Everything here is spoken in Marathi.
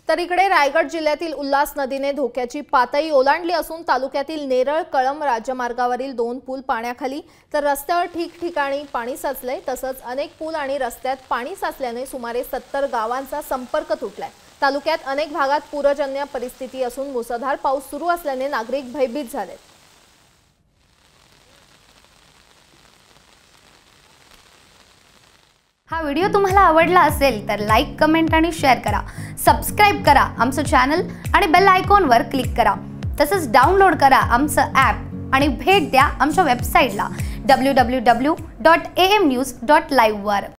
तर इकडे रायगड जिल्ह्यातील उल्हास नदीने धोक्याची पातळी ओलांडली असून तालुक्यातील नेरळ कळंब राज्यमार्गावरील 2 पूल पाण्याखाली तर रस्त्यावर ठिकठिकाणी पाणी साचले। तसंच अनेक पूल आणि रस्त्यात पाणी साचल्याने सुमारे 70 गावांचा संपर्क तुटलाय। तालुक्यात अनेक भागात पूरजन्य परिस्थिती असून मुसळधार पाऊस सुरू असल्याने नागरिक भयभीत झाले। हा व्हिडिओ तुम्हाला आवडला असेल तर लाईक, कमेंट आणि शेअर करा। सबस्क्राइब करा आमचं चॅनल आणि बेल आयकॉनवर क्लिक करा। तसंच डाउनलोड करा आमचं ॲप आणि भेट द्या आमच्या वेबसाईटला www.amnews.live वर।